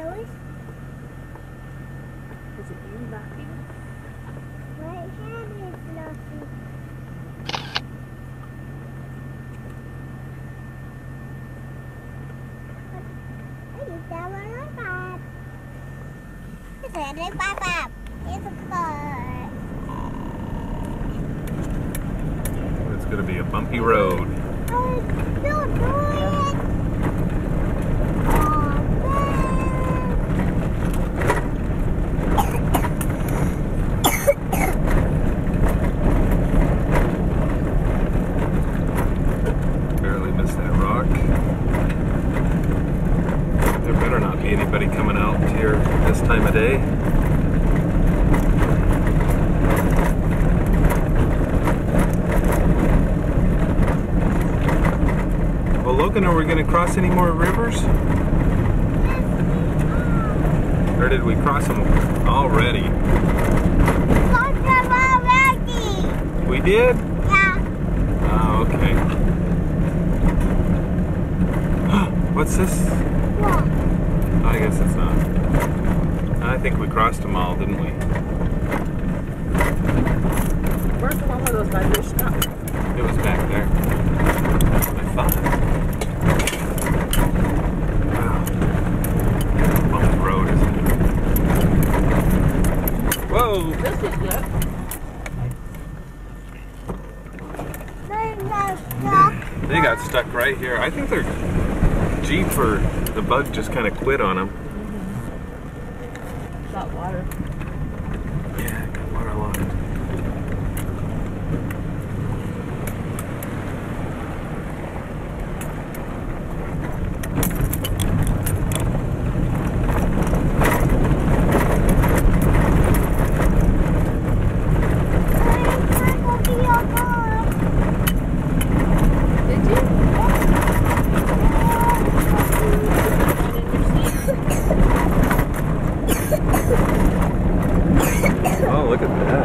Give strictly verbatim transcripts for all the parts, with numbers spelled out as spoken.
those? Is it you, Luffy? My hand is Luffy. I did that one on Bob. It's a big Bob. It's a car. It's going to be a bumpy road. Oh, still doing it. Barely missed that rock. There better not be anybody coming out here this time of day. Well, Logan, are we going to cross any more rivers? Or did we cross them already? Cross them already. We did? Yeah. Oh, okay. What's this? What? I guess it's not. I think we crossed them all, didn't we? Where's the one where those guys were stuck? It was back there. I thought. Wow. Bumpy road, isn't it? Whoa! This is good. They're not stuck. They got stuck right here. I think their Jeep or the bug just kind of quit on them. Mm-hmm. Got water. Yeah, got waterlogged. Did you? Oh, look at that.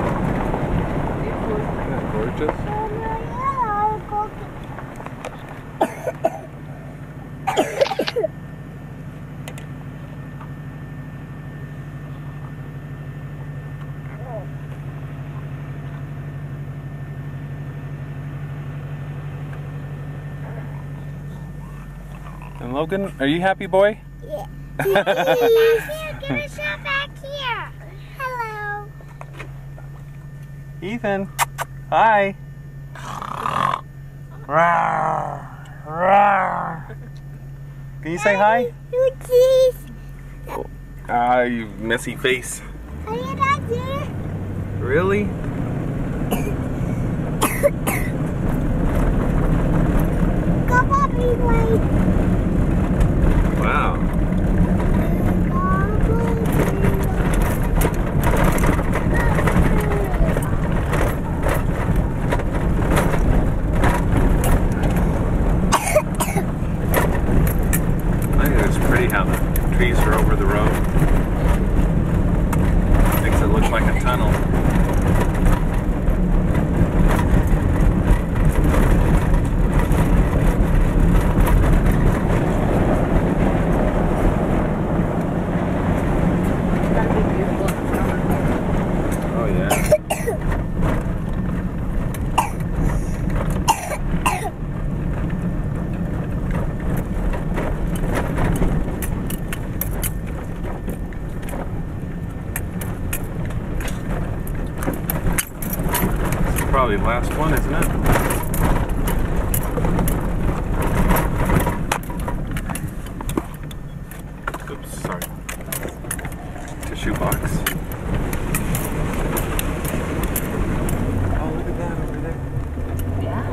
Isn't that gorgeous? And Logan, are you happy, boy? Yeah. Here, give a shot back here. Hello. Ethan, hi. Rawr, rawr. Can you say hi? You cheese. Ah, you messy face. Are you not here? Really? Go puppy way. Wow. I think it's pretty how the trees are over the road. Makes it look like a tunnel. That'd be beautiful in the summer. Oh yeah. Probably the last one, isn't it? Oops, sorry. Tissue box. Oh, look at that over there. Yeah.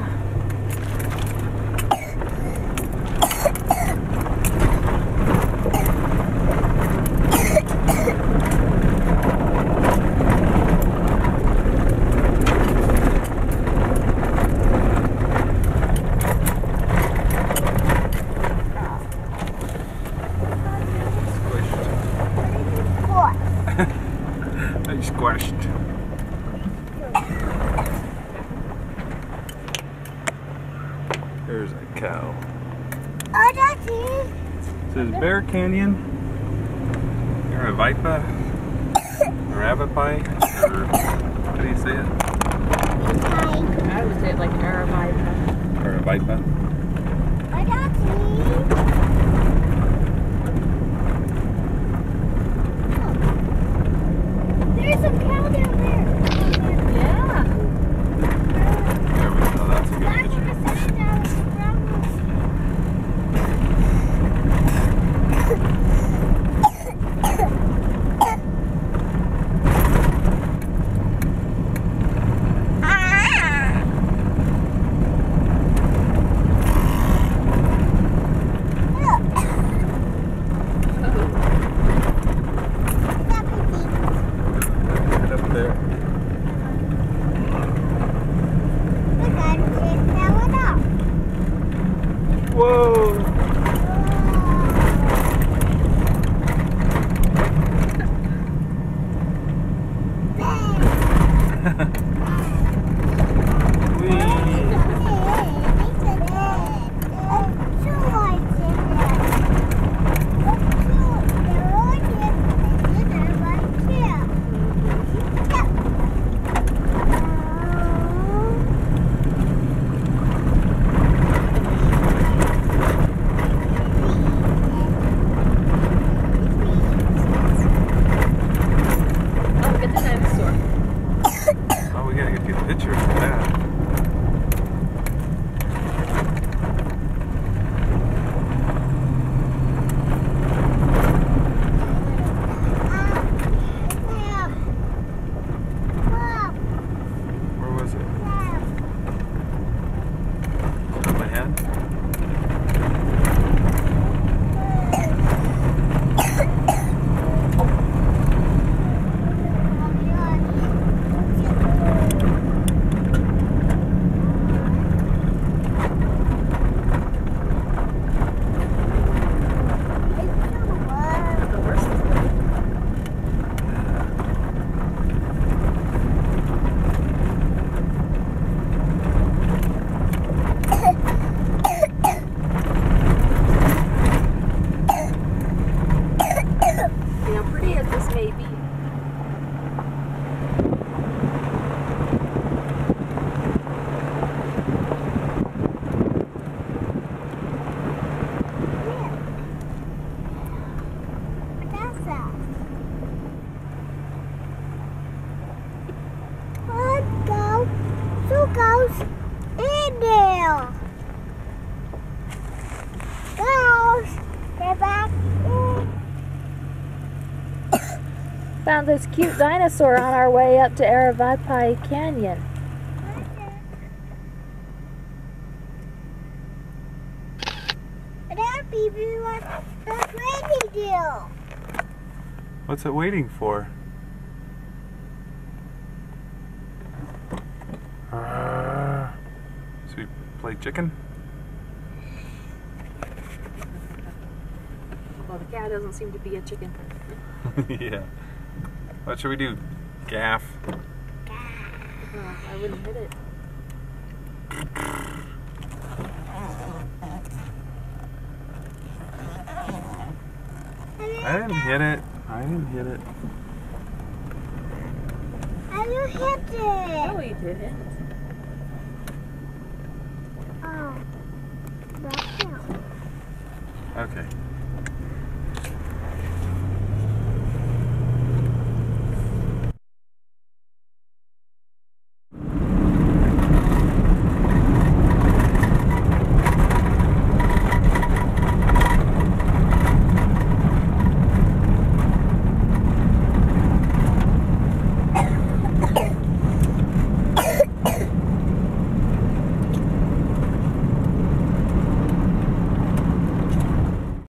They squashed. There's a cow. Oh, that's it. This is Bear Canyon. Aravaipa? Aravapai? Or how do you say it? I would say it like Aravaipa. Aravaipa? I got you. There's a cow down there. Yeah. There we go. That's a good That's picture. what I said down the ground. Right up there. Whoa! Oh, get the dinosaur. Oh, we gotta get good pictures of that. Where was it? Up ahead? The horse is there. You know, pretty as this may be, Who goes in there? Goes. Get back in. Found this cute dinosaur on our way up to Aravaipai Canyon. That baby was that's ready to. What's it waiting for? Uh, so we play chicken? well, the cow doesn't seem to be a chicken. Yeah. What should we do? Gaff? Oh, I wouldn't hit it. I didn't hit it. I didn't hit it. How you hit it? No, you didn't. Oh. That's it. Okay.